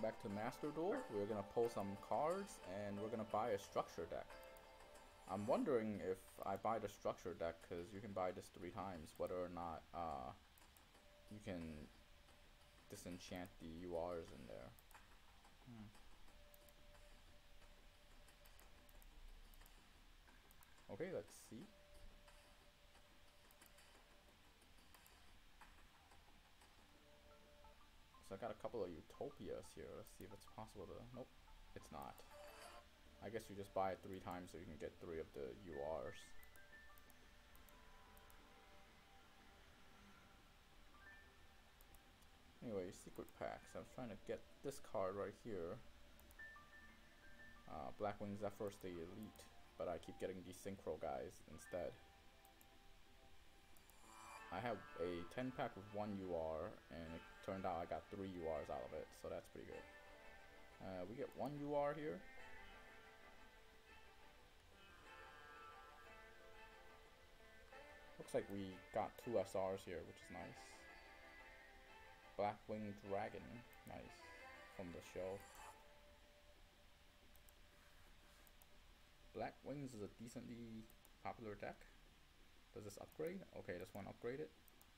back to Master Duel. We're gonna pull some cards and we're gonna buy a structure deck. I'm wondering if I buy the structure deck because you can buy this 3 times, whether or not you can disenchant the URs in there. Okay, let's see. So I got a couple of Utopias here. Let's see if it's possible to... Nope, it's not. I guess you just buy it 3 times so you can get 3 of the URs. Anyway, secret packs. I was trying to get this card right here. Blackwing Zephyros the Elite. But I keep getting these Synchro guys instead. I have a 10 pack with 1 UR, and it turned out I got 3 URs out of it, so that's pretty good. We get 1 UR here. Looks like we got 2 SRs here, which is nice. Blackwing Dragon, nice, from the show. Blackwings is a decently popular deck. Does this upgrade? Okay, this one upgraded.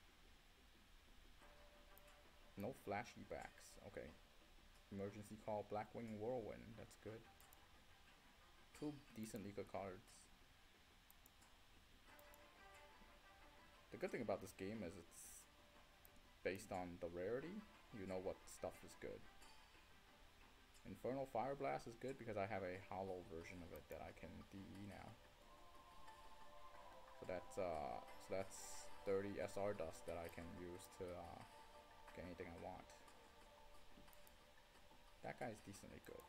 No flashy backs. Okay. Emergency call Blackwing Whirlwind. That's good. 2 decently good cards. The good thing about this game is it's based on the rarity. You know what stuff is good. Infernal Fire Blast is good because I have a hollow version of it that I can DE now. So that's 30 SR dust that I can use to get anything I want. That guy's decently good.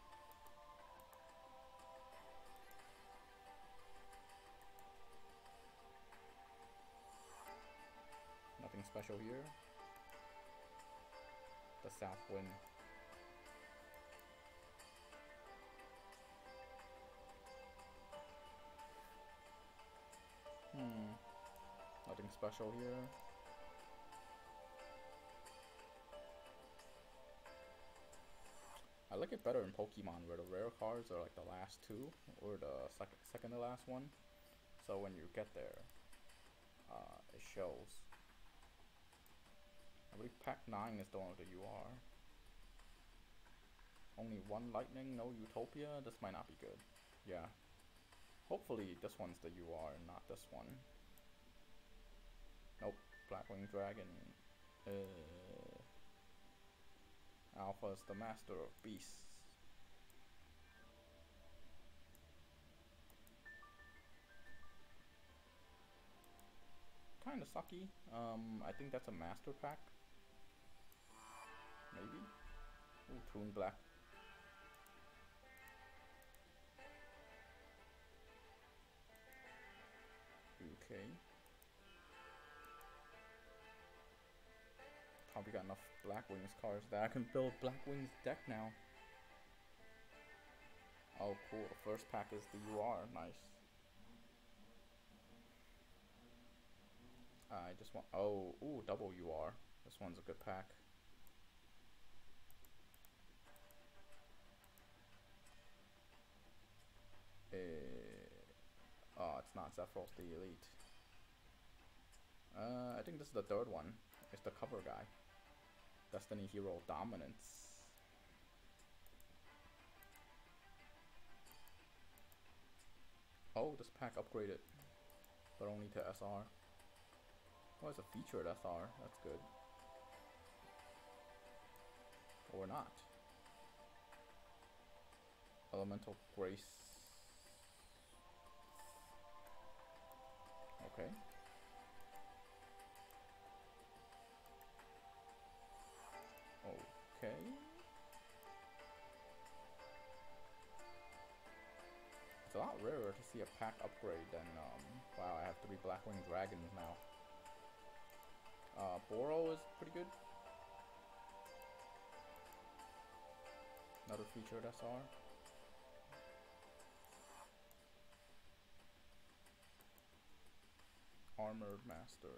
Nothing special here. The South Wind. Nothing special here. I like it better in Pokemon where the rare cards are like the last 2 or the second to last one. So when you get there, it shows. I believe pack 9 is the one with the UR. Only 1 lightning, no Utopia. This might not be good. Yeah. Hopefully this one's the UR and not this one. Nope. Blackwing Dragon. Alpha is the master of beasts. Kinda sucky. I think that's a master pack. Maybe? Ooh, Toon Black. Okay. Probably got enough Blackwings cards that I can build Blackwings deck now. Oh cool, the first pack is the UR, nice. I just want, oh, ooh, double UR. This one's a good pack. Oh, it's not Zephyros the Elite. I think this is the 3rd one. It's the cover guy. Destiny Hero Dominance. Oh, this pack upgraded, but only to SR. Oh, it's a featured SR. That's good. Or not. Elemental Grace. Okay. Okay. It's a lot rarer to see a pack upgrade than, wow, I have 3 Blackwing Dragons now. Boro is pretty good. Another featured SR. Armored Master.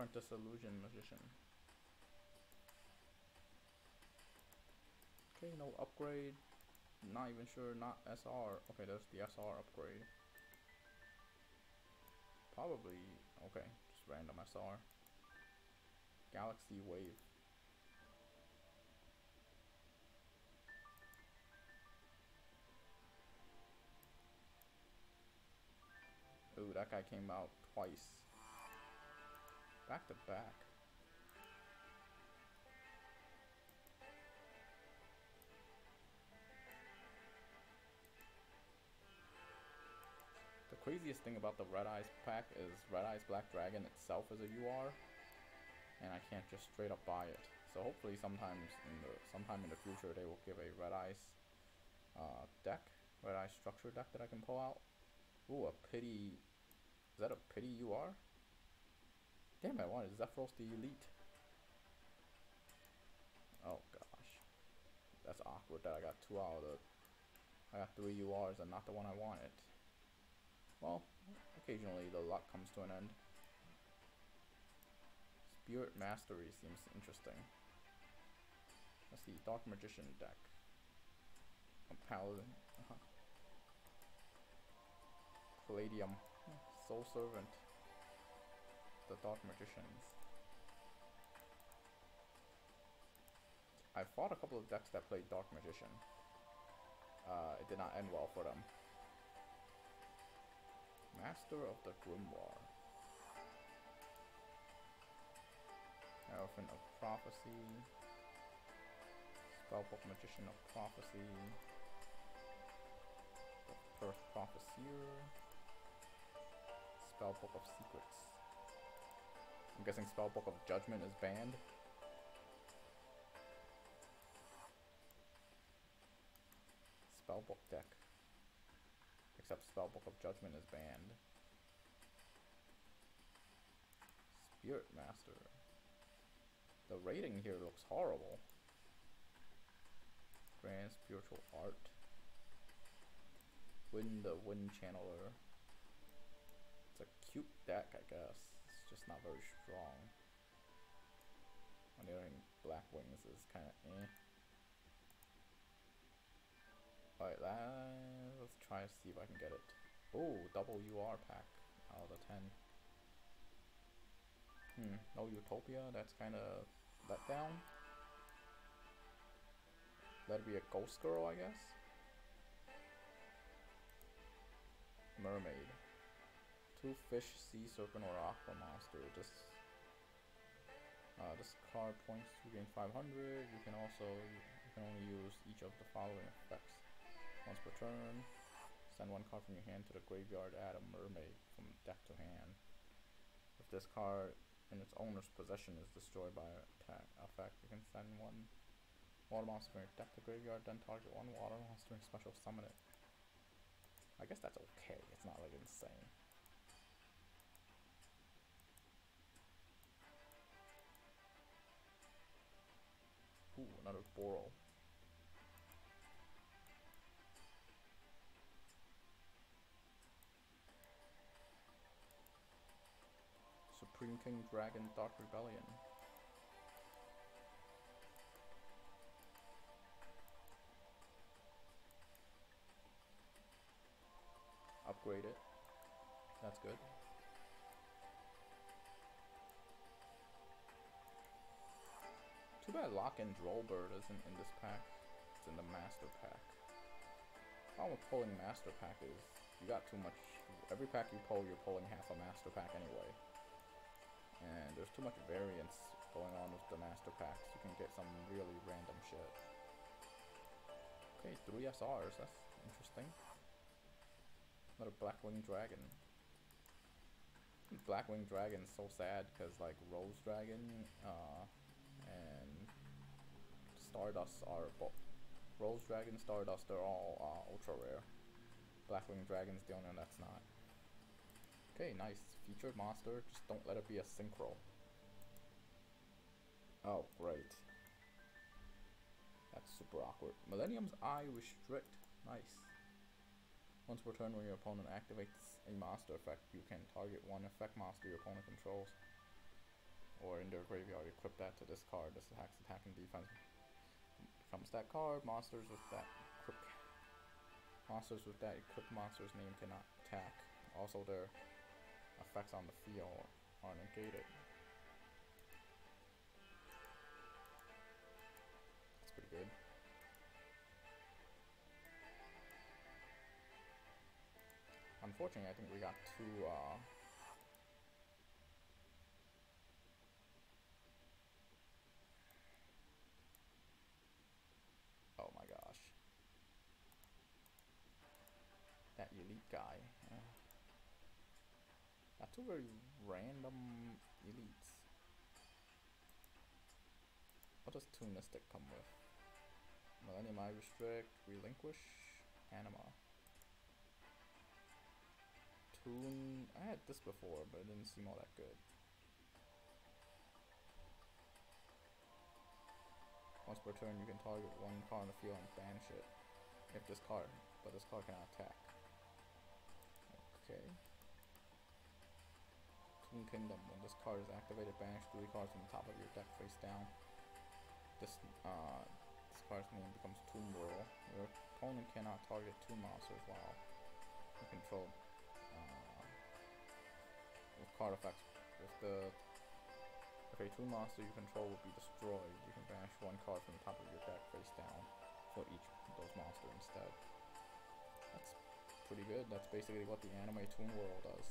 Apprentice Illusion Magician. Okay, no upgrade. Not even sure, not SR. Okay, there's the SR upgrade. Probably, okay, just random SR. Galaxy Wave. Ooh, that guy came out twice. Back to back. The craziest thing about the Red Eyes pack is Red Eyes Black Dragon itself is a UR, and I can't just straight up buy it. So hopefully sometime in the future they will give a Red Eyes deck, Red Eyes structure deck that I can pull out. Ooh, a pity. Is that a pity UR? Damn it, I wanted Zephyros the Elite. Oh gosh. That's awkward that I got two out of the... I got 3 URs and not the one I wanted. Well, occasionally the luck comes to an end. Spirit Mastery seems interesting. Let's see, Dark Magician deck. A Paladin. Palladium. Soul Servant. The Dark Magicians. I fought a couple of decks that played Dark Magician. It did not end well for them. Master of the Grimoire. Elephant of Prophecy. Spellbook Magician of Prophecy. The First Prophecyr. Spellbook of Secrets. I'm guessing Spellbook of Judgment is banned. Spellbook deck. Except Spellbook of Judgment is banned. Spirit Master. The rating here looks horrible. Grand Spiritual Art. The Wind Channeler. It's a cute deck, I guess. It's just not very strong. On the other hand, Black Wings is kind of eh. Alright, let's try to see if I can get it. Oh, double UR pack out of the 10. No Utopia, that's kind of let down. That'd be a Ghost Girl, I guess. Mermaid. 2 fish, sea serpent, or aqua monster. This card points to gain 500. You can only use each of the following effects. Once per turn, send 1 card from your hand to the graveyard, add a mermaid from deck to hand. If this card in its owner's possession is destroyed by an attack effect, you can send 1 water monster from your deck to graveyard, then target 1 water monster and special summon it. I guess that's okay, it's not like insane. Ooh, another Boral. Supreme King Dragon Dark Rebellion. Upgrade it. That's good. Too bad Lock-in Drollbird isn't in this pack. It's in the Master Pack. The problem with pulling Master Pack is you got too much. Every pack you pull, you're pulling half a Master Pack anyway. And there's too much variance going on with the Master Packs. You can get some really random shit. Okay, 3 SRs. That's interesting. Another Blackwing Dragon. Blackwing Dragon's so sad because like Rose Dragon and Stardust are both. Rose Dragon, Stardust are all ultra rare. Blackwing Dragon's the only one that's not. Okay, nice. Featured monster. Just don't let it be a synchro. Oh, great. That's super awkward. Millennium's Eye Restrict. Nice. Once per turn, when your opponent activates a monster effect, you can target 1 effect monster your opponent controls. or in their graveyard, equip that to this card. This attacks, attack, and defense becomes that card. Monsters with that equipped monster's name cannot attack. Also, their effects on the field are negated. That's pretty good. Unfortunately, I think we got two, oh my gosh. That elite guy. Got two very random elites. What does Toon Mystic come with? Millennium Eye Restrict, Relinquish, Anima. Toon, I had this before, but it didn't seem all that good. Once per turn, you can target one card on the field and banish it. If this card, but this card cannot attack. Okay. Toon Kingdom. When this card is activated, banish 3 cards from the top of your deck face down. This card's name becomes Toon Whirl. Your opponent cannot target 2 monsters while you control. With card effects, if a 2 monster you control will be destroyed, you can banish 1 card from the top of your deck face down for each of those monsters instead. That's pretty good. That's basically what the anime Toon Whirl does.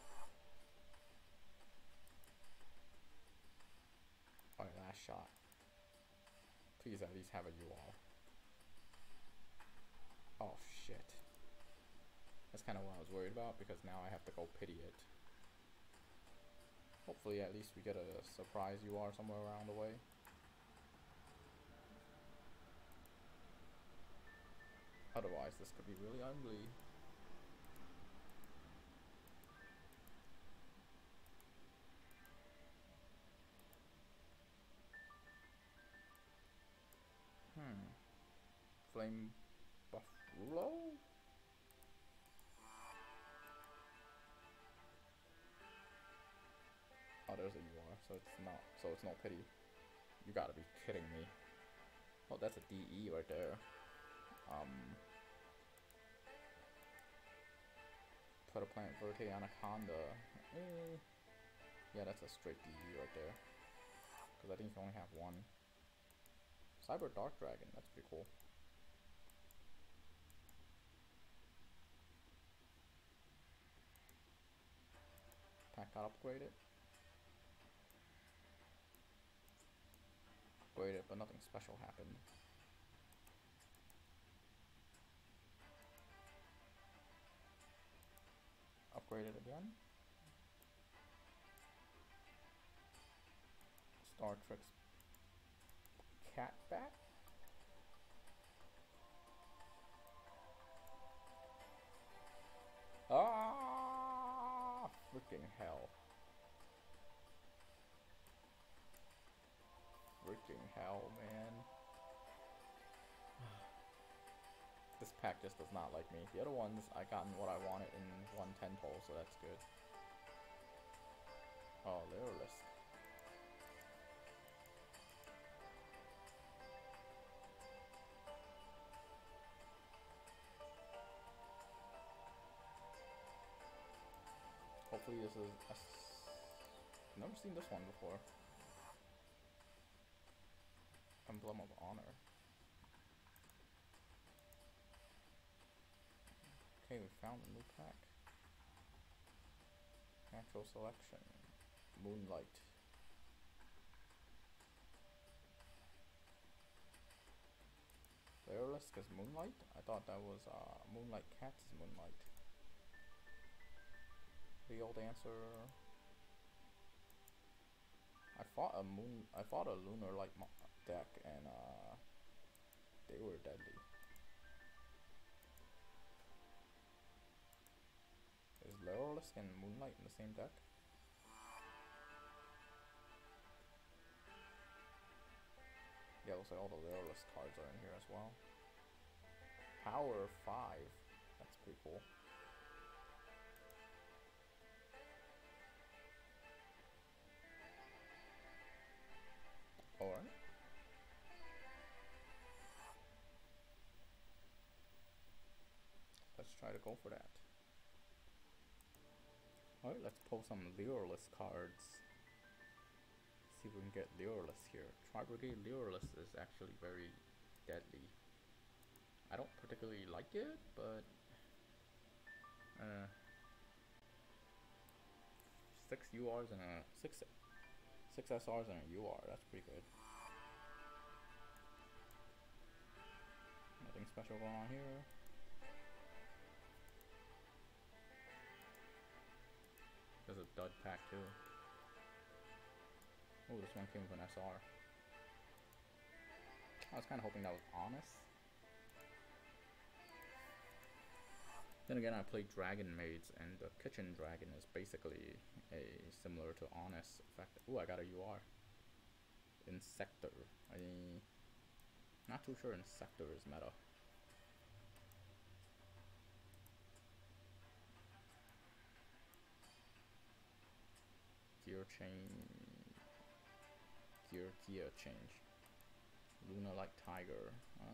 Alright, last shot. Please at least have a UR. Oh shit. That's kind of what I was worried about, because now I have to go pity it. Hopefully at least we get a surprise UR somewhere around the way. Otherwise this could be really ugly. Flame Buffalo? Oh, there's a UR, so it's no pity. You gotta be kidding me. Oh, that's a DE right there. Put a plant Verte Anaconda. Yeah, that's a straight DE right there. Because I think you only have one. Cyber Dark Dragon, that's pretty cool. Pack got upgraded. Upgraded, but nothing special happened. Upgraded again. Star Trek's Cat Bat. Ah, freaking hell. Freaking hell, man. This pack just does not like me. The other ones, I gotten what I wanted in 110 pull, so that's good. Oh, Lyrisk. Hopefully this is... I've never seen this one before. Emblem of Honor. Okay, we found a new pack. Natural Selection. Moonlight. Lyrisk is Moonlight? I thought that was Moonlight Cats is Moonlight. The old answer. I fought a Lunar Light deck, and they were deadly. Is Lyrisk and Moonlight in the same deck? Yeah, looks like all the Lyrisk cards are in here as well. Power 5. That's pretty cool. try to go for that. Alright, let's pull some Lureless cards. See if we can get Lureless here. Tri-Brigade Lureless is actually very deadly. I don't particularly like it, but 6 URs and a 6 SRs and a UR, that's pretty good. Nothing special going on here. There's a dud pack too. Oh, this one came with an SR. I was kind of hoping that was Honest. Then again, I played Dragon Maids, and the Kitchen Dragon is basically similar to Honest effect. Ooh, I got a UR. Insector. I'm not too sure Insector is meta. Gear change. Luna like Tiger.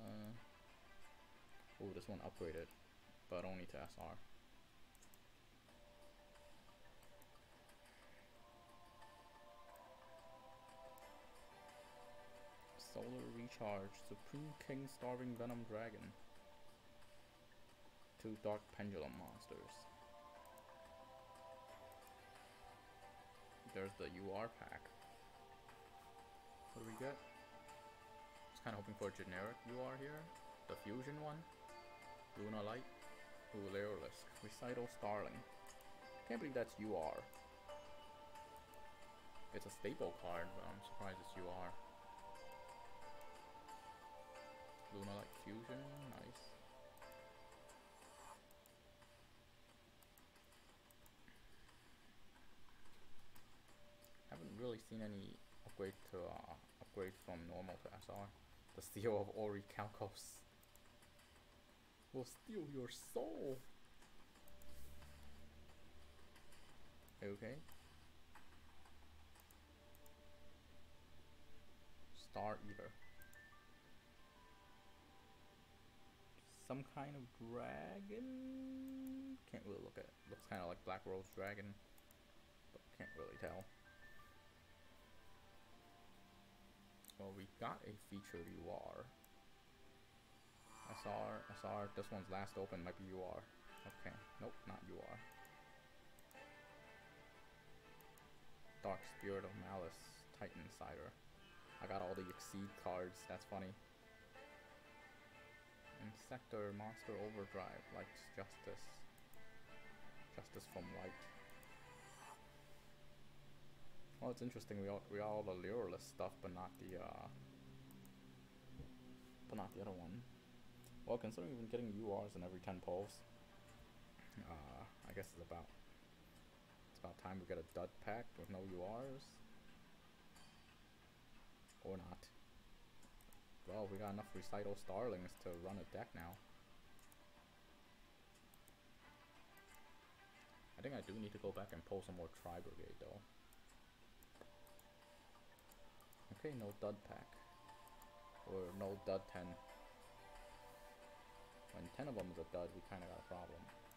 Oh, this one upgraded, but only to SR. Solar Recharge. Supreme King Starving Venom Dragon. 2 Dark Pendulum monsters. There's the UR pack. What do we get? Just kind of hoping for a generic UR here. The fusion one. Luna Light. Ooh, Lureless. Recital Starling. Can't believe that's UR. It's a staple card, but I'm surprised it's UR. Luna Light Fusion. Nice. Haven't really seen any upgrade from normal to SR. The Seal of Orichalcos will steal your soul. Okay. Star Eater. Some kind of dragon? Can't really look at it. Looks kind of like Black Rose Dragon, but can't really tell. Well, we got a featured UR. SR, this one's last open, might be UR. Okay, nope, not UR. Dark Spirit of Malice, Titan Cider. I got all the Exceed cards, that's funny. Insector, Monster Overdrive, likes Justice. Justice from Light. Well, it's interesting, we got all the Lureless stuff, but not the other one. Well, considering we've been getting URs in every 10 pulls, I guess it's about time we get a dud pack with no URs. Or not. Well, we got enough Recital Starlings to run a deck now. I think I do need to go back and pull some more Tri-Brigade though. Okay, no dud pack. Or no dud 10. When 10 of them is a dud, we kinda got a problem.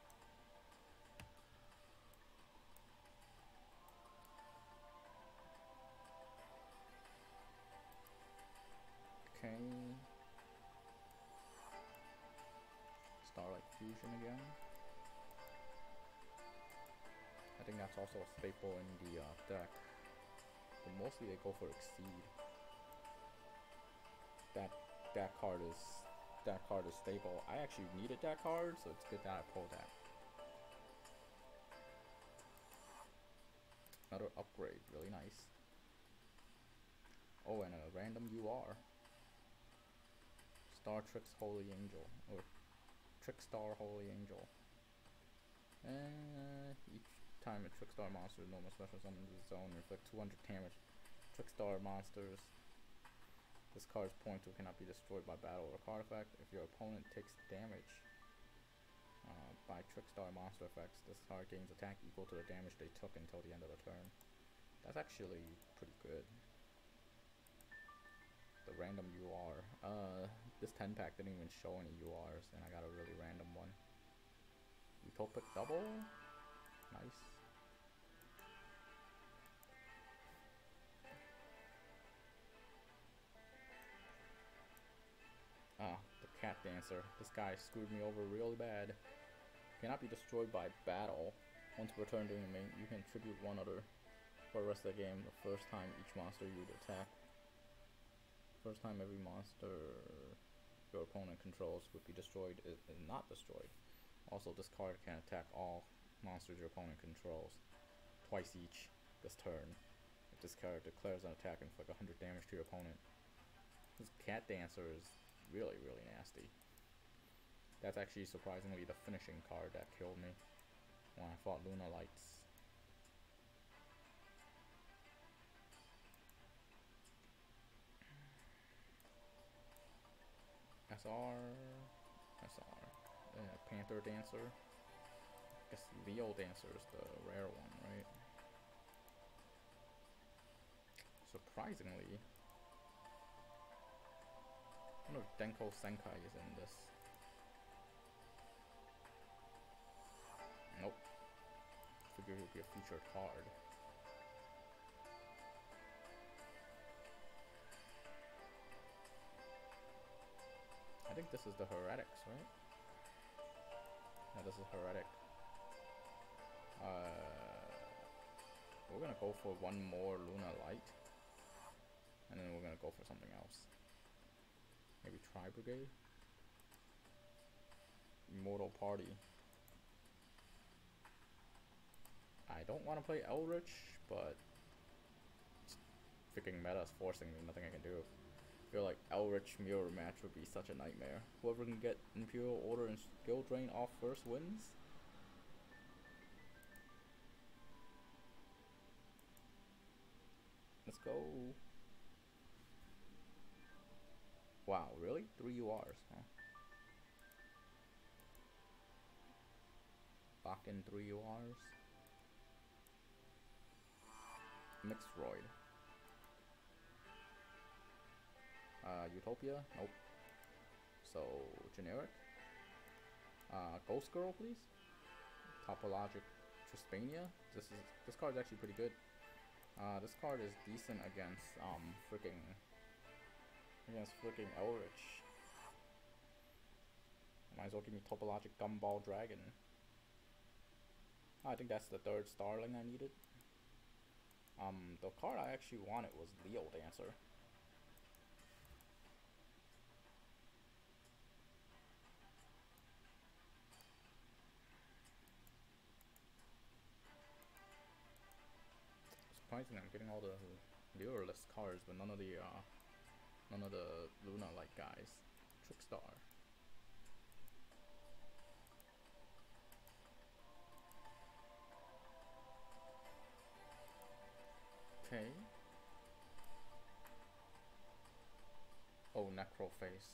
Okay. Starlight Fusion again. I think that's also a staple in the deck. But mostly they go for Exceed. That card is stable. I actually needed that card, so it's good that I pulled that. Another upgrade, really nice. Oh, and a random UR. Star Trix Holy Angel, or Trickstar Holy Angel. And each time a Trickstar monster normal special summons its zone, inflict 200 damage. Trickstar monsters. This card's point tool cannot be destroyed by battle or card effect. If your opponent takes damage by Trickstar monster effects, this card gains attack equal to the damage they took until the end of the turn. That's actually pretty good. The random UR. This 10 pack didn't even show any URs, and I got a really random one. Utopic double. Nice. Ah, the cat dancer. This guy screwed me over really bad. Cannot be destroyed by battle. Once returned during the main, you can tribute one other for the rest of the game. The first time each monster you attack. First time every monster your opponent controls would be destroyed is not destroyed. Also, this card can attack all monsters your opponent controls twice each this turn. If this card declares an attack and inflict 100 damage to your opponent. This cat dancer is really, really nasty. That's actually surprisingly the finishing card that killed me when I fought Luna Lights. SR, Panther Dancer. I guess Leo Dancer is the rare one, right? Surprisingly, I wonder if Denko Senkai is in this. Nope. Figured it would be a featured card. I think this is the Heretics, right? Yeah, this is Heretic. We're gonna go for one more Luna Light. And then we're gonna go for something else. Maybe Tri-Brigade? Immortal Party. I don't want to play Elrich, but freaking meta is forcing me, nothing I can do. I feel like Elrich mirror match would be such a nightmare. Whoever can get Imperial Order and Skill Drain off first wins. Let's go. Wow, really? 3 URs, huh? Lock in 3 URs. Mixroid. Utopia? Nope. So, generic. Ghost Girl, please. Topologic Trispania. This card's actually pretty good. This card is decent against freaking Elrich. Might as well give me Topologic Gumball Dragon. I think that's the third Starling I needed. The card I actually wanted was Leo Dancer. Surprisingly, I'm getting all the Lureless cards, but none of the Luna Light guys. Trickstar. Okay. Oh, Necroface.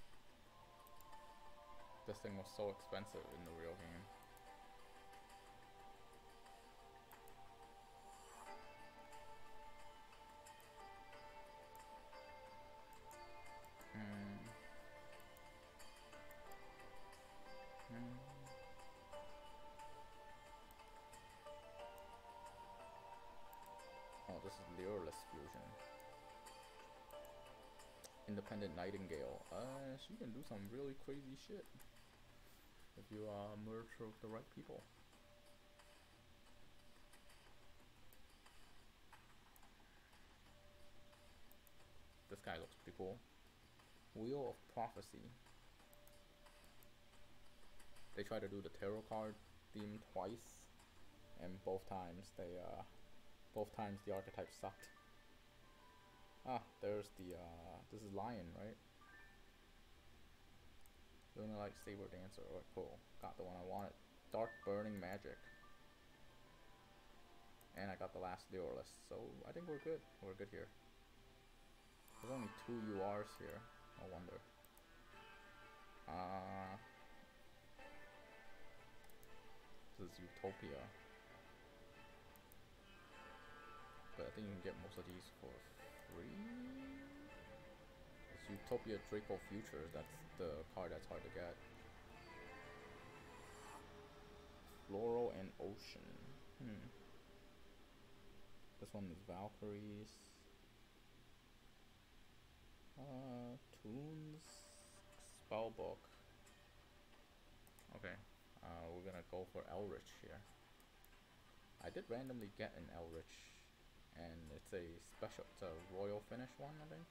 This thing was so expensive in the real game. Oh, this is Lureless Fusion. Independent Nightingale. She can do some really crazy shit if you merge her with the right people. This guy looks pretty cool. Wheel of Prophecy. They tried to do the tarot card theme twice, and both times the archetype sucked. Ah, there's the this is Lion, right? Luna Light Saber Dancer. Oh, cool. Got the one I wanted. Dark Burning Magic. And I got the last Lureless, so I think we're good. We're good here. There's only 2 URs here. No wonder. This is Utopia. But I think you can get most of these for free. It's Utopia Draco Futures. That's the card that's hard to get. Floral and Ocean. This one is Valkyries. Toons. Spellbook. Okay. We're gonna go for Elrich here. I did randomly get an Elrich, and it's a royal finish one, I think.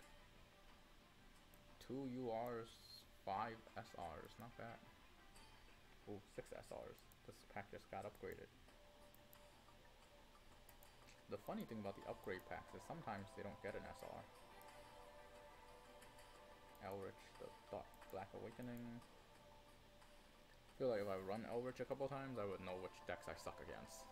2 URs, 5 SRs, not bad. Ooh, 6 SRs. This pack just got upgraded. The funny thing about the upgrade packs is sometimes they don't get an SR. Elrich, the Black Awakening. I feel like if I run Elrich a couple times, I would know which decks I suck against.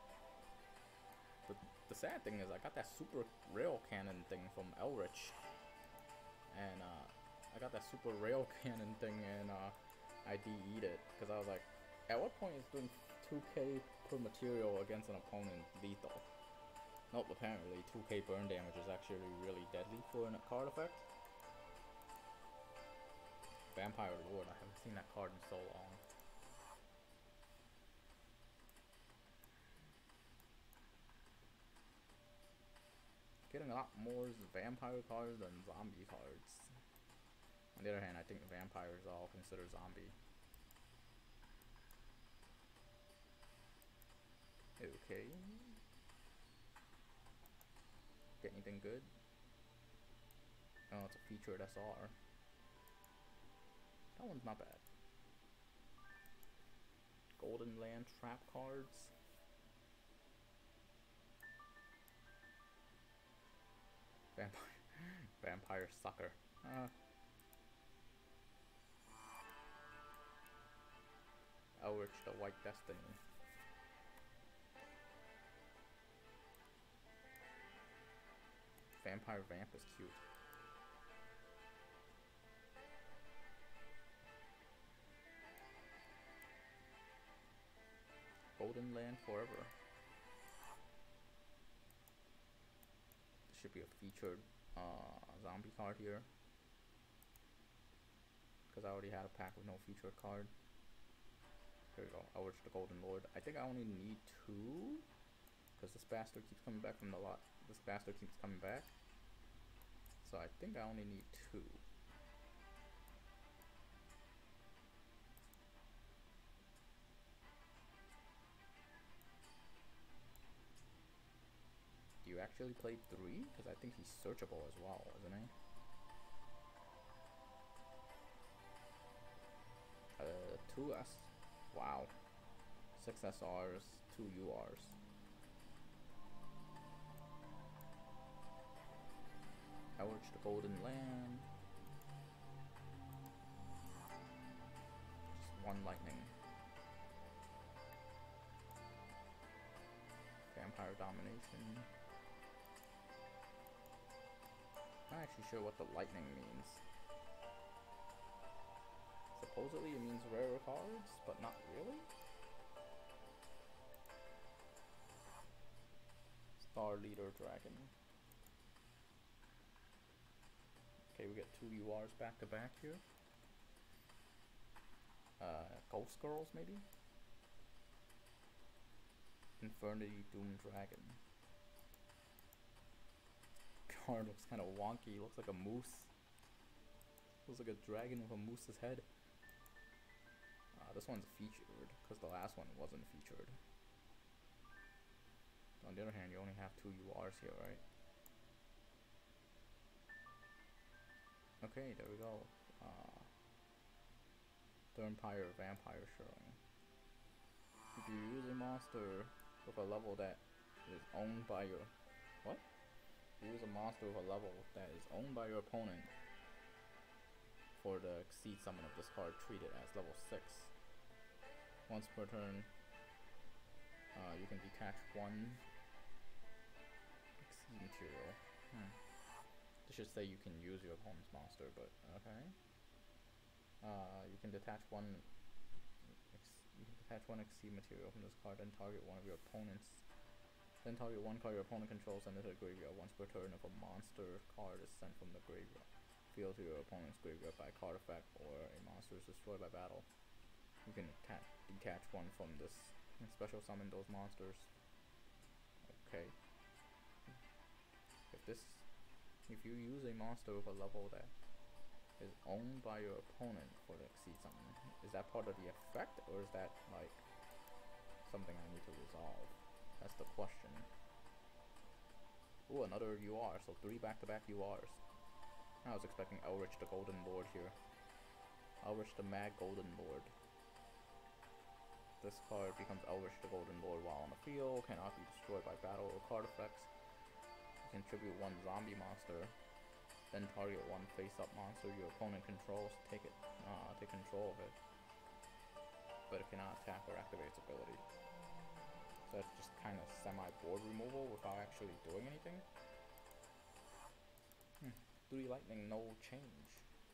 The sad thing is I got that super rail cannon thing from Elrich. And I got that super rail cannon thing and I DE'd it. Because I was like, at what point is doing 2k per material against an opponent lethal? Nope, apparently 2k burn damage is actually really deadly for a card effect. Vampire Lord, I haven't seen that card in so long. Getting a lot more vampire cards than zombie cards. On the other hand, I think vampires are all considered zombie. Okay. Get anything good? Oh, it's a featured SR. That one's not bad. Golden Land trap cards. Vampire sucker. Elrich the White Destiny. Vampire Vamp is cute. Golden Land Forever. This should be a featured zombie card here. Because I already had a pack with no featured card. Here we go. Elrich the Golden Lord. I think I only need 2. Because this bastard keeps coming back from the lot. This bastard keeps coming back. So I think I only need 2. Do you actually play 3? Because I think he's searchable as well, isn't he? 2 S. Wow. 6 SRs, 2 URs. Elrich the Golden Land. Just 1 lightning. Vampire Domination. I'm not actually sure what the lightning means. Supposedly it means rarer cards, but not really. Star Leader Dragon. Okay, we get 2 URs back to back here. Ghost Girls maybe? Infernity Doom Dragon. Card looks kind of wonky. Looks like a moose. Looks like a dragon with a moose's head. This one's featured because the last one wasn't featured. On the other hand, you only have 2 URs here, right? Okay, there we go. Turnpire Vampire Showing. If you use a monster with a level that is owned by your... What? Use a monster with a level that is owned by your opponent for the Exceed summon of this card, treat it as level 6. Once per turn, you can detach 1 Exceed material. This should say you can use your opponent's monster, but okay. You can detach 1 Exceed material from this card, then target one of your opponents. Then target 1 card your opponent controls, send it to the graveyard. Once per turn, if a monster card is sent from the graveyard field to your opponent's graveyard by card effect, or a monster is destroyed by battle, you can detach 1 from this and special summon those monsters. Okay. If you use a monster with a level that is owned by your opponent for the Exceed Summon, is that part of the effect, or is that like something I need to resolve? That's the question. Ooh, another UR, so 3 back-to-back URs. I was expecting Elrich the Golden Lord here. Elrich the Mad Golden Lord. This card becomes Elrich the Golden Lord while on the field, cannot be destroyed by battle or card effects. You contribute 1 zombie monster, then target 1 face-up monster your opponent controls to take control of it. But it cannot attack or activate its ability. So that's just kind of semi-board removal without actually doing anything. 3 lightning, no change.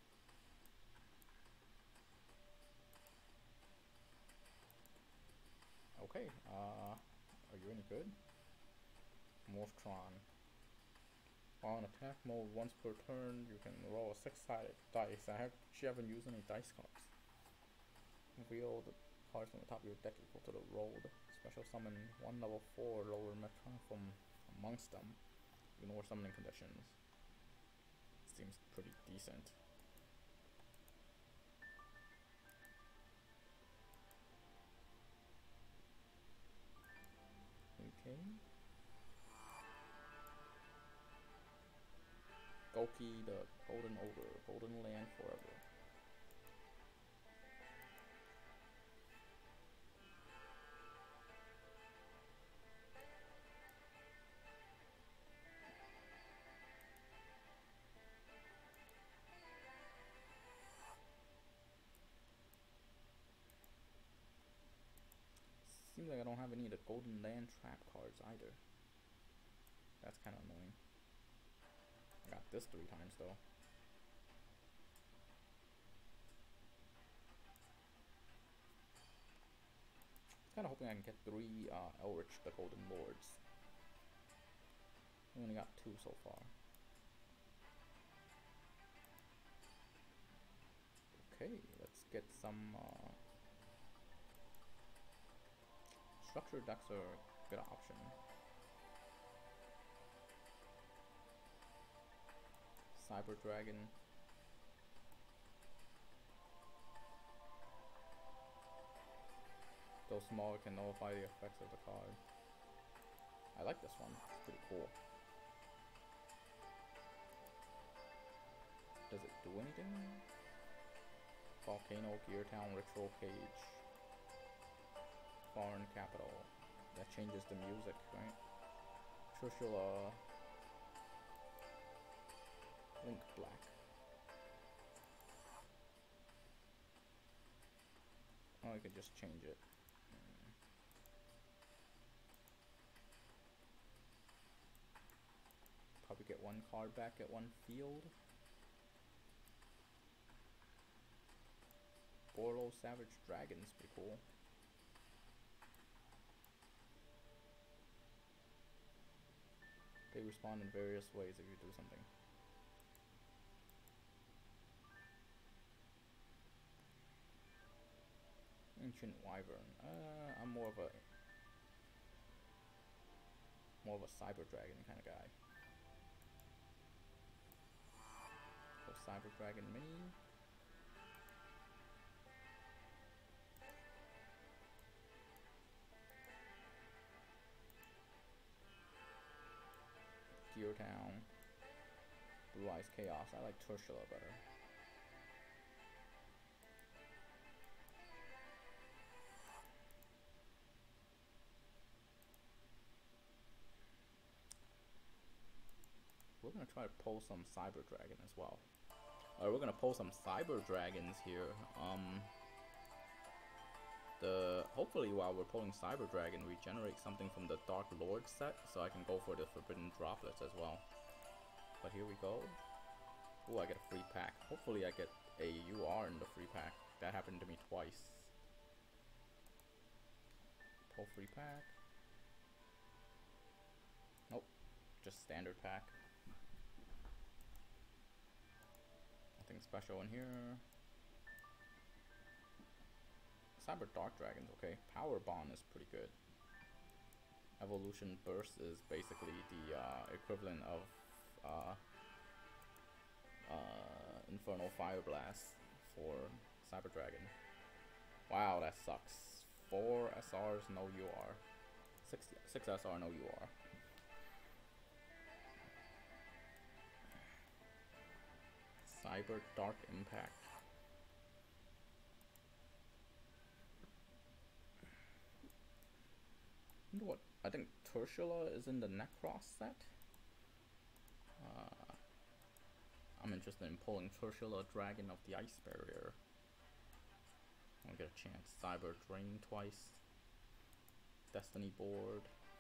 Okay, are you any good? Morphtron. While in attack mode, once per turn, you can roll a 6-sided dice. I actually haven't used any dice cards. Reveal the cards from the top of your deck equal to the rolled. Special summon 1 level 4 lower Metron from amongst them. Ignore summoning conditions. Seems pretty decent. Okay. Goki the Golden Ogre, Golden Land forever. Seems like I don't have any of the Golden Land trap cards either. That's kind of annoying. I got this 3 times though. Kind of hoping I can get 3 Elrich the Golden Lords. I only got 2 so far. Okay, let's get some structured decks are a good option. Cyber Dragon. Though small, it can nullify the effects of the card. I like this one. It's pretty cool. Does it do anything? Volcano, Gear Town, Ritual Cage. Foreign Capital. That changes the music, right? Trishula. Link Black. Oh, I could just change it. Probably get 1 card back at 1 field. Borlo Savage Dragon's pretty cool. They respond in various ways if you do something. Ancient Wyvern. I'm more of a Cyber Dragon kind of guy. So Cyber Dragon Mini. Gear Town. Blue Eyes Chaos. I like Tursula better. We're gonna try to pull some Cyber Dragon as well. Alright, we're gonna pull some Cyber Dragons here. Hopefully while we're pulling Cyber Dragon, we generate something from the Dark Lord set, so I can go for the Forbidden Droplets as well. But here we go. Ooh, I get a free pack. Hopefully I get a UR in the free pack. That happened to me twice. Pull free pack. Nope, just standard pack. Nothing special in here. Cyber Dark Dragon's okay. Power Bond is pretty good. Evolution Burst is basically the equivalent of Infernal Fire Blast for Cyber Dragon. Wow, that sucks. 4 SRs, no UR. 6 SR, no UR. Cyber Dark Impact. You know what? I think Tursula is in the Necros set. I'm interested in pulling Tursula, Dragon of the Ice Barrier. I'll get a chance. Cyber Drain twice. Destiny Board.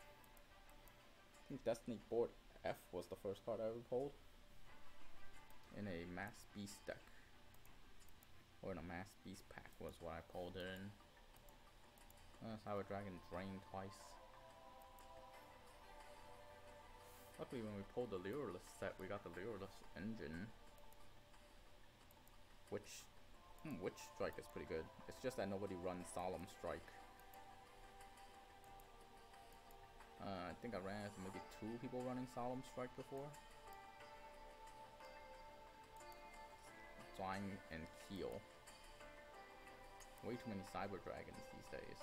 I think Destiny Board F was the first card I ever pulled. In a Mass Beast deck. Or in a Mass Beast pack was what I pulled it in. Cyber Dragon Drain twice. Luckily when we pulled the Lureless set, we got the Lureless engine. Witch Strike is pretty good. It's just that nobody runs Solemn Strike. I think I ran into maybe 2 people running Solemn Strike before. Flying and Keel. Way too many Cyber Dragons these days.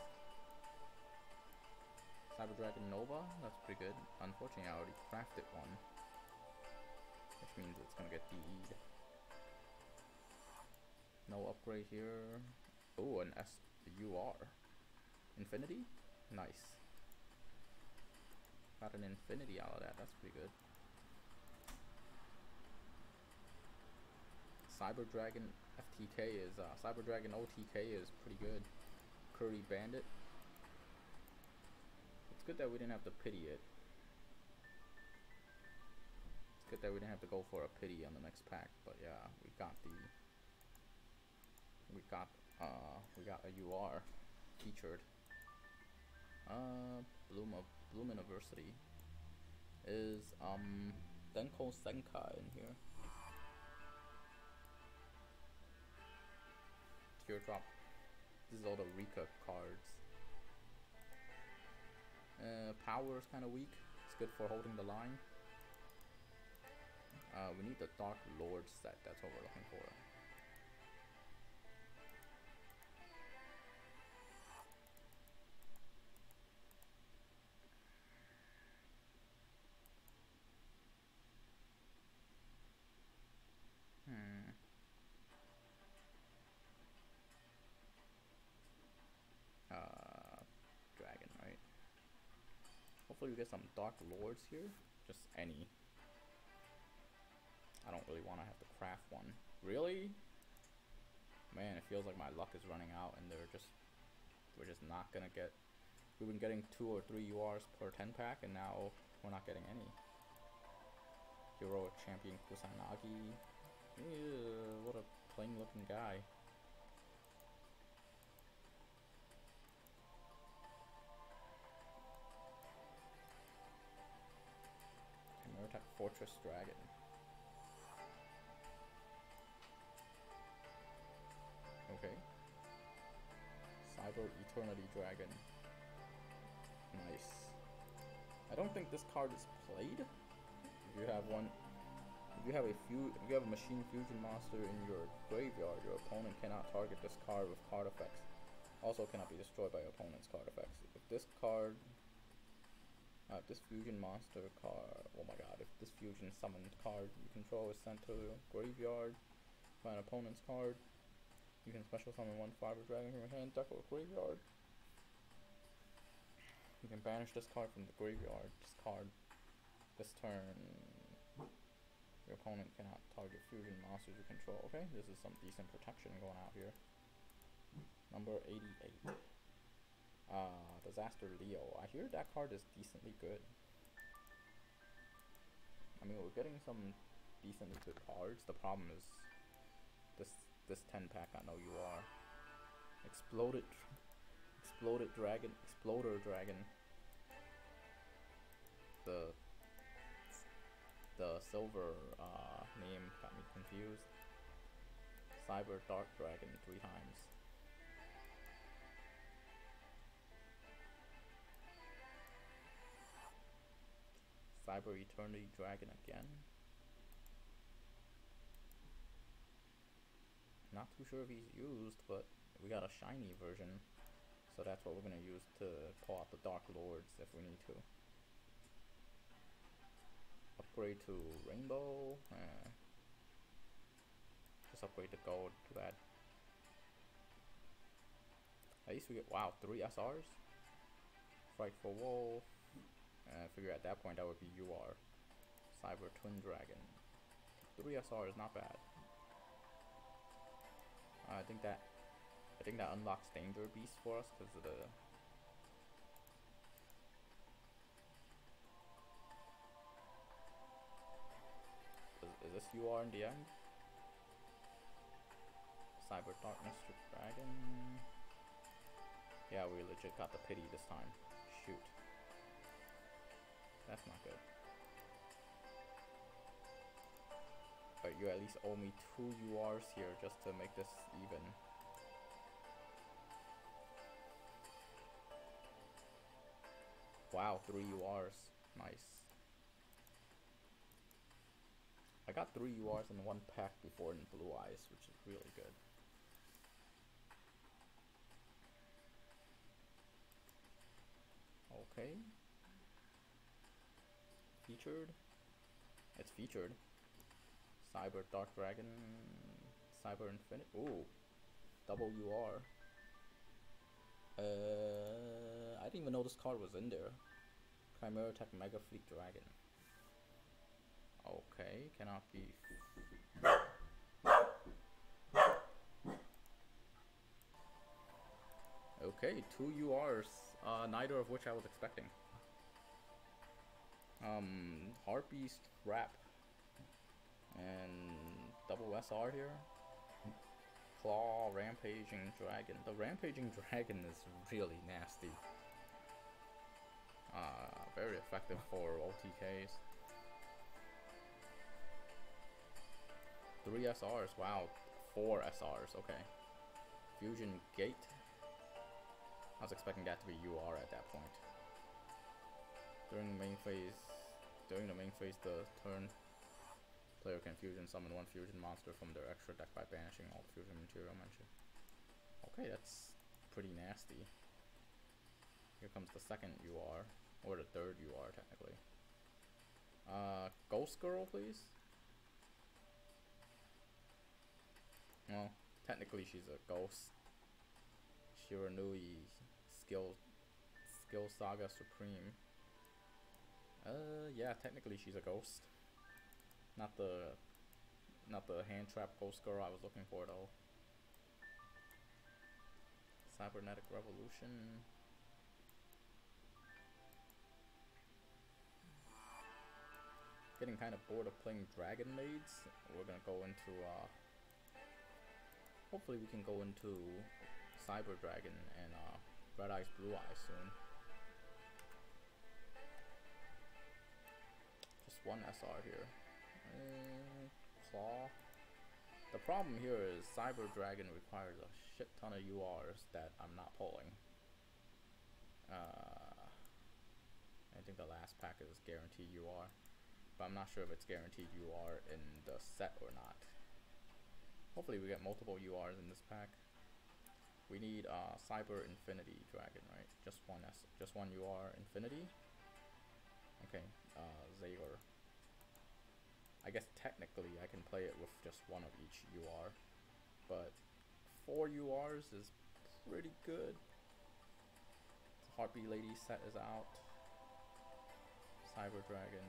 Cyber Dragon Nova, that's pretty good. Unfortunately, I already crafted one, which means it's gonna get DE'd. No upgrade here. Oh, an SUR. Infinity? Nice. Got an Infinity out of that, that's pretty good. Cyber Dragon FTK is, Cyber Dragon OTK is pretty good. Curry Bandit. It's good that we didn't have to pity it. It's good that we didn't have to go for a pity on the next pack, but yeah, we got a UR featured. Bloom University is Denko Senkai in here. Teardrop. This is all the Rika cards. Power is kind of weak. It's good for holding the line. We need the Dark Lord set. That's what we're looking for. Dragon, right? Hopefully we get some Dark Lords here. Just any. I don't really want to have to craft one. Really? Man, it feels like my luck is running out and we're just not gonna get. We've been getting 2 or 3 URs per 10 pack and now we're not getting any. Heroic Champion Kusanagi. Ew, what a plain looking guy. Chimera Fortress Dragon. Okay. Cyber Eternity Dragon. Nice. I don't think this card is played. If you have one, if you have a Machine Fusion monster in your graveyard, your opponent cannot target this card with card effects. Also cannot be destroyed by your opponent's card effects. If this card, if this fusion monster card, oh my god, if this fusion summoned card you control is sent to the graveyard by an opponent's card, you can special summon 1 Cyber Dragon from your hand, deck, or graveyard. You can banish this card from the graveyard. This turn, your opponent cannot target fusion monsters you control. Okay, this is some decent protection going out here. Number 88. Disaster Leo. I hear that card is decently good. I mean, we're getting some decently good cards. The problem is this 10 pack got no UR. Exploder Dragon. The silver name got me confused. Cyber Dark Dragon 3 times. Cyber Eternity Dragon again. Not too sure if he's used, but we got a shiny version, so that's what we're gonna use to pull out the Dark Lords if we need to. Upgrade to Rainbow. Just upgrade to Gold. Too bad. At least we get, wow, 3 SRs. Frightful Wolf. I figure at that point that would be UR. Cyber Twin Dragon. 3 SRs, not bad. I think that unlocks Danger Beast for us because of the. Is this UR in the end? Cyber Darkness Dragon. Yeah, we legit got the pity this time. Shoot. That's not good. But you at least owe me 2 URs here just to make this even. Wow, 3 URs. Nice. I got 3 URs in one pack before in Blue Eyes, which is really good. Okay. Featured. It's featured. Cyber Dark Dragon. Cyber Infinite. Ooh. Double UR. I didn't even know this card was in there. Chimera Tech Mega Fleet Dragon. Okay, cannot be. Okay, 2 URs, neither of which I was expecting. Harpy's Trap and double SR here. Claw, Rampaging Dragon. The Rampaging Dragon is really nasty. Very effective for OTKs. 3 SRs, wow. 4 SRs, okay. Fusion Gate. I was expecting that to be UR at that point. During the main phase, the turn player can fusion summon 1 fusion monster from their extra deck by banishing all fusion material mentioned. Okay, that's pretty nasty. Here comes the second UR, or the third UR technically. Ghost Girl, please. Well, technically she's a ghost. Shiranui Skill Saga Supreme. Yeah, technically she's a ghost. Not the hand trap ghost girl I was looking for though. Cybernetic Revolution. Getting kind of bored of playing Dragon Maids. We're gonna go into hopefully we can go into Cyber Dragon and Red Eyes Blue Eyes soon. Just 1 SR here. Claw. The problem here is Cyber Dragon requires a shit ton of URs that I'm not pulling. I think the last pack is guaranteed UR, but I'm not sure if it's guaranteed UR in the set or not. Hopefully we get multiple URs in this pack. We need Cyber Infinity Dragon, right? Just one UR Infinity. Okay, Zager. I guess technically I can play it with just 1 of each UR, but 4 URs is pretty good. The Harpy Lady set is out. Cyber Dragon.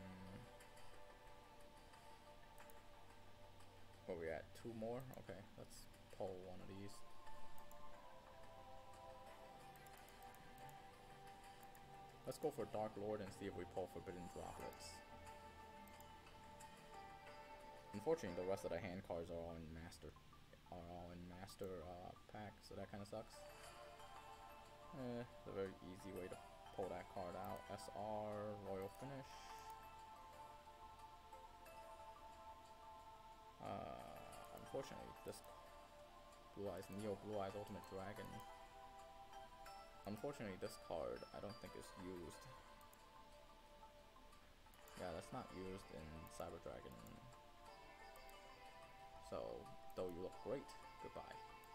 Where we at? 2 more? Okay, let's pull 1 of these. Let's go for Dark Lord and see if we pull Forbidden Droplets. Unfortunately, the rest of the hand cards are all in master pack, so that kind of sucks. It's a very easy way to pull that card out. SR, Royal Finish. Unfortunately, this Blue Eyes Ultimate Dragon. Unfortunately, this card I don't think is used. Yeah, that's it's not used in Cyber Dragon. So, though you look great, goodbye.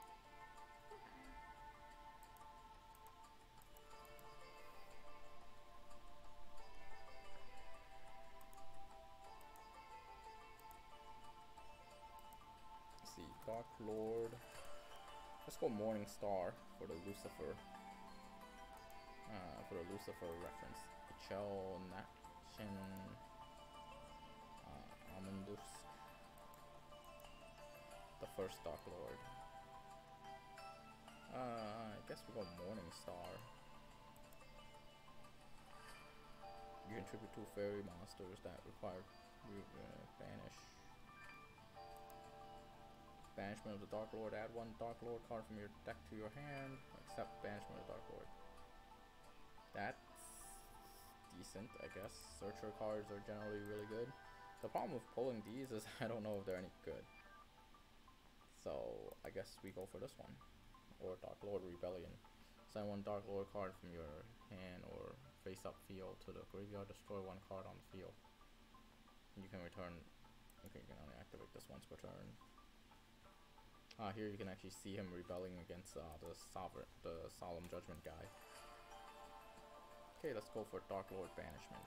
Let's see, Dark Lord. Let's go Morning Star for the Lucifer. For the Lucifer reference. Chel Nakshin Amundus. The first Dark Lord. I guess we go Morning Star. You can tribute 2 fairy monsters that require banish. Banishment of the Dark Lord. Add 1 Dark Lord card from your deck to your hand. Except Banishment of the Dark Lord. That's decent, I guess. Searcher cards are generally really good. The problem with pulling these is I don't know if they're any good. So I guess we go for this one. Or Dark Lord Rebellion. Send 1 Dark Lord card from your hand or face-up field to the graveyard. Destroy 1 card on the field. You can return. Okay, you can only activate this once per turn. Here you can actually see him rebelling against the Solemn Judgment guy. Okay, let's go for Dark Lord Banishment.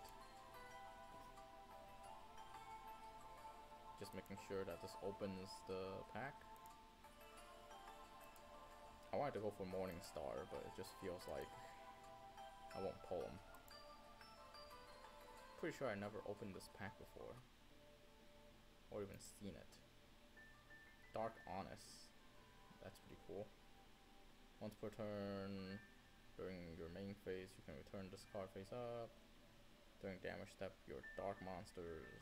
Just making sure that this opens the pack. I wanted to go for Morning Star, but it just feels like I won't pull him. Pretty sure I never opened this pack before. Or even seen it. Dark Honest. That's pretty cool. Once per turn, during your main phase, you can return this card face up. During damage step, your dark monsters.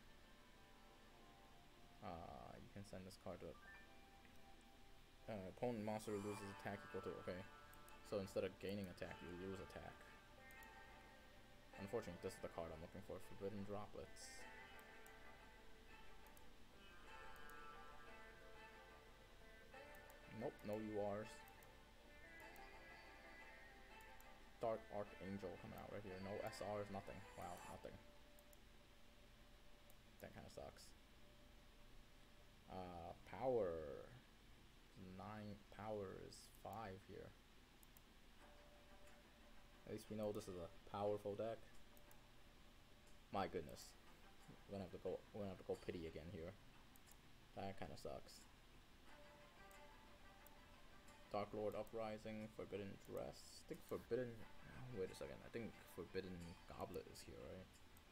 You can send this card to opponent monster loses attack equal to, okay. So instead of gaining attack, you lose attack. Unfortunately, this is the card I'm looking for. Forbidden Droplets. Nope, no URs. Dark Archangel coming out right here. No SRs, nothing. Wow, nothing. That kind of sucks. Power. 9 power is 5 here. At least we know this is a powerful deck. My goodness. We're gonna have to go pity again here. That kinda sucks. Dark Lord Uprising, Forbidden Dress. I think Forbidden. Wait a second. I think Forbidden Goblet is here, right?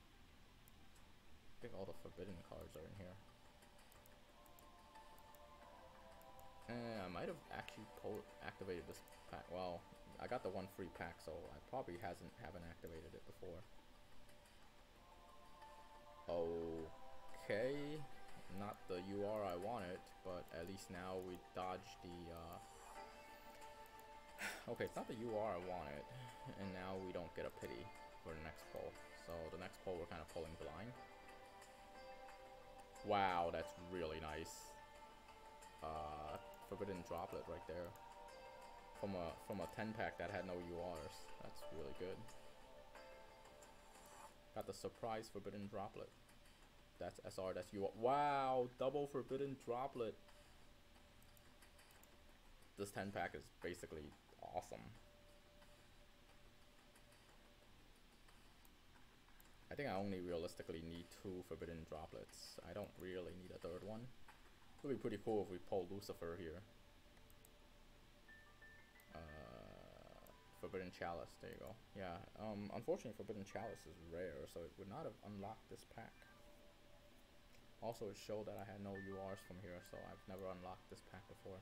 I think all the Forbidden cards are in here. I might have actually activated this pack. Well, I got the 1 free pack, so I probably haven't activated it before. Okay, not the UR I wanted, but at least now we dodged the. Okay, it's not the UR I wanted, and now we don't get a pity for the next pull. So the next pull we're kind of pulling blind. Wow, that's really nice. Forbidden Droplet right there. From a 10 pack that had no URs. That's really good. Got the surprise Forbidden Droplet. That's SR, that's UR. Wow, double Forbidden Droplet. This 10 pack is basically awesome. I think I only realistically need 2 Forbidden Droplets. I don't really need a 3rd one. It would be pretty cool if we pull Lucifer here. Forbidden Chalice, there you go. Yeah, unfortunately Forbidden Chalice is rare, so it would not have unlocked this pack. Also, it showed that I had no URs from here, so I've never unlocked this pack before.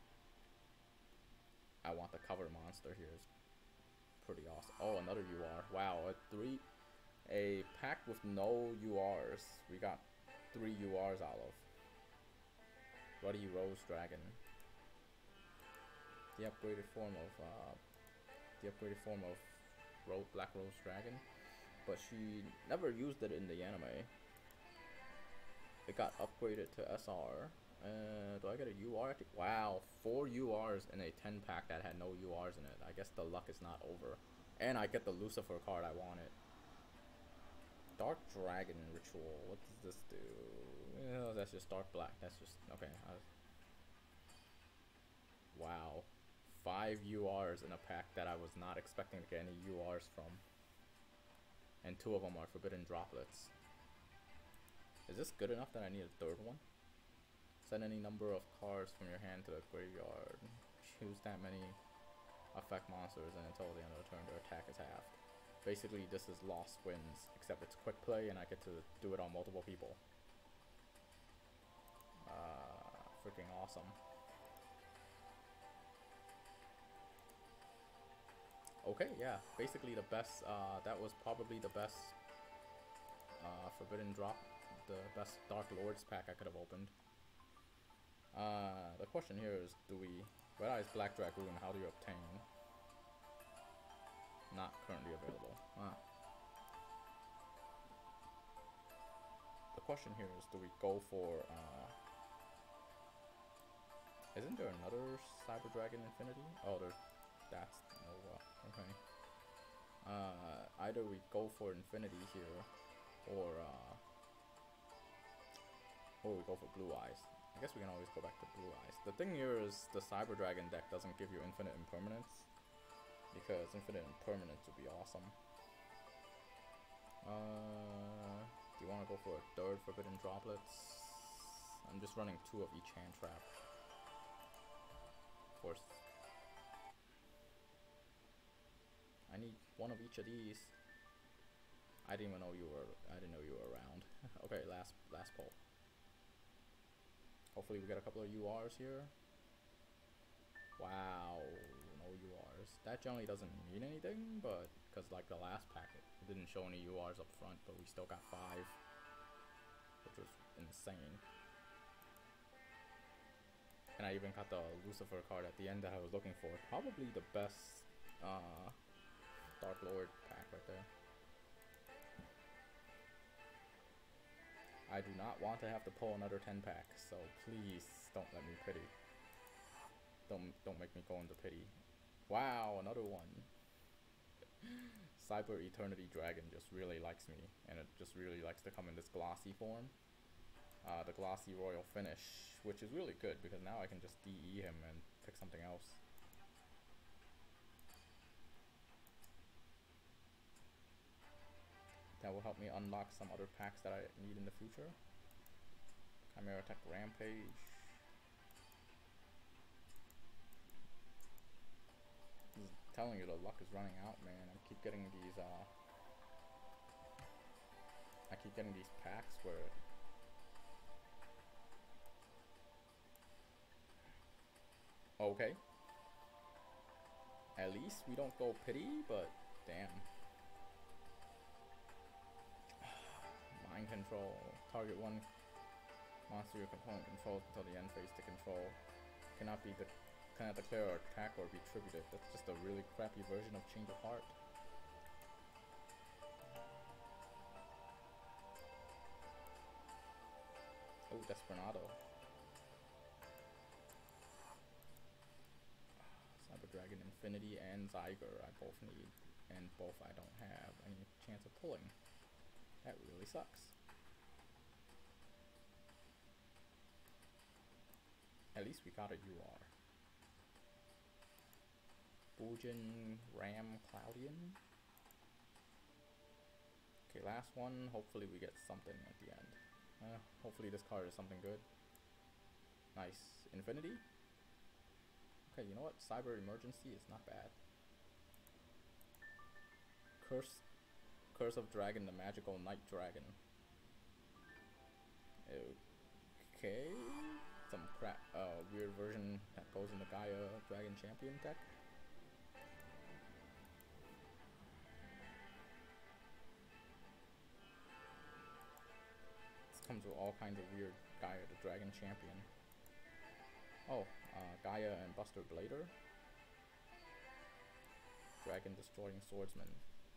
I want the cover monster here. It's pretty awesome. Oh, another UR. Wow, a pack with no URs. We got 3 URs out of. Ruddy Rose Dragon. The upgraded form of Black Rose Dragon, but she never used it in the anime. It got upgraded to SR. Do I get a UR? Wow, 4 URs in a 10 pack that had no URs in it. I guess the luck is not over. And I get the Lucifer card I wanted. Dark Dragon Ritual. What does this do? Oh, that's just Dark Black. That's just okay. Wow, 5 URs in a pack that I was not expecting to get any URs from, and 2 of them are Forbidden Droplets. Is this good enough that I need a 3rd one? Send any number of cards from your hand to the graveyard. Choose that many affect monsters, and until the end of the turn, their attack is halved. Basically, this is Lost Winds, except it's quick play, and I get to do it on multiple people. Freaking awesome. Okay, yeah, basically the best, that was probably the best Forbidden Drop, the best Dark Lords pack I could have opened. The question here is, Red Eyes Black Dragoon, how do you obtain? Not currently available. The question here is, do we go for, isn't there another Cyber Dragon Infinity? Oh, that's Nova. Okay. Either we go for Infinity here, or we go for Blue Eyes. I guess we can always go back to Blue Eyes. The thing here is the Cyber Dragon deck doesn't give you infinite impermanence, because infinite impermanence would be awesome. Do you want to go for a 3rd Forbidden Droplets? I'm just running 2 of each hand trap. Of course. I need 1 of each of these. I didn't know you were around. Okay, last poll. Hopefully we get a couple of URs here. Wow, no URs. That generally doesn't mean anything, but because like the last packet, it didn't show any URs up front, but we still got 5, which was insane. And I even got the Lucifer card at the end that I was looking for. Probably the best Dark Lord pack right there. I do not want to have to pull another 10 pack, so please don't let me pity. Don't make me go into pity. Wow, another one. Cyber Eternity Dragon just really likes me, and it just really likes to come in this glossy form. The glossy Royal Finish, which is really good because now I can just DE him and pick something else. That will help me unlock some other packs that I need in the future. Chimera Tech Rampage. I'm telling you, the luck is running out, man. I keep getting these packs where okay. At least we don't go pity, but damn. Mind control. Target 1 monster your component controls until the end phase to control. Cannot declare or attack or be tributed. That's just a really crappy version of Change of Heart. Oh, Desperado. Cyber Dragon Infinity and Zyger I both need, and both I don't have any chance of pulling. That really sucks. At least we got a UR. Bujin Ram Cloudian. Okay, last one. Hopefully we get something at the end. Hopefully this card is something good. Nice. Infinity? Okay, you know what? Cyber Emergency is not bad. Curse of Dragon, the Magical Night Dragon. Okay. Some crap, weird version that goes in the Gaia Dragon Champion deck. This comes with all kinds of weird Gaia the Dragon Champion. Oh, Gaia and Buster Blader. Dragon Destroying Swordsman.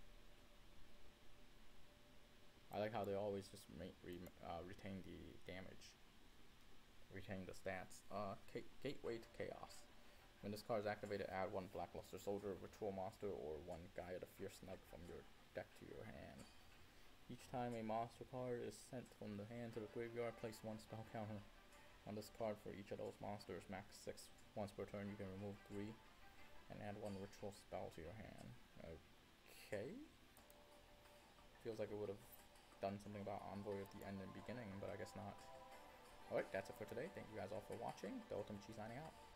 I like how they always just retain the damage. Retain the stats. Gateway to Chaos. When this card is activated, add 1 Blackluster Soldier, Ritual Monster, or 1 Gaia the Fierce Knight from your deck to your hand. Each time a monster card is sent from the hand to the graveyard, place 1 spell counter on this card for each of those monsters. Max 6. Once per turn, you can remove 3 and add 1 ritual spell to your hand. Okay. Feels like it would have done something about Envoy at the end and beginning, but I guess not. Alright, that's it for today. Thank you guys all for watching. The Ultimate Chi signing out.